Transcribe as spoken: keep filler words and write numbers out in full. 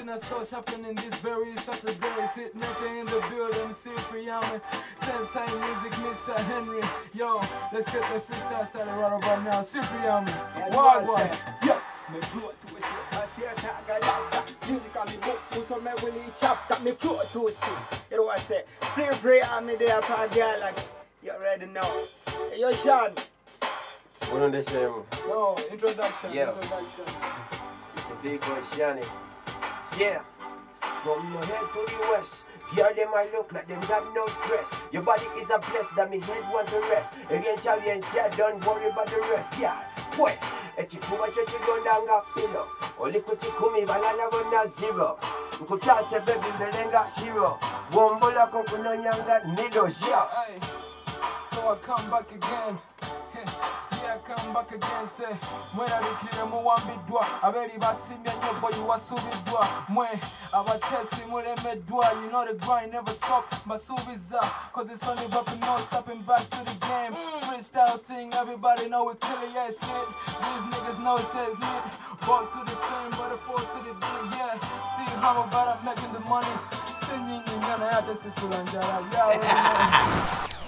that's so happening in this very Saturday. Sit next in the building, see if we am it. Ten sign music, Mister Henry. Yo, let's get the freestyle started right about now. See if we am it. Wild one. Yo, me float to a shit. I see a tag a doctor. Music on me book, put some me willy chapter. Me float to a shit. You know what I say? See if we am it there for galaxy. You already know. Hey, yo, Sean. What on the same? No, introduction. Yeah. Introduction. It's a big boy, Shani. Yeah. From your head to the west. Girl, them I look like them got no stress. Your body is a bless that me head want to rest. Eventually, and yeah, don't worry about the rest. Yeah. Boy, echikuwa chechigondanga pino. Oliko chikumi balala bona zero. Nkutase baby melenga hero. Wombola konkunonyanga nido yeah. Hey, so I come back again. Yeah, I come back again. Say, when I declare mo wambi dwa, abeli basimya nyobo yuwasubi dwa. Mwe, abatesi mureme dwa. You know the grind never stop. Masubiza, cause it's only rapping, no stopping back to the game. Freestyle thing, everybody know we kill it, yeah, it's lit. These niggas know it says lit. Born to the fame, but the force to the beat, yeah. Still hammer, but I'm making the money. Singing in Ghana, this is Sulanjara, yeah.